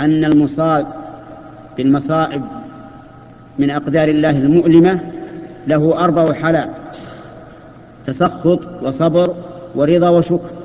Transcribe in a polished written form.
أن المصاب بالمصائب من أقدار الله المؤلمة له 4 حالات: تسخط وصبر ورضا وشكر.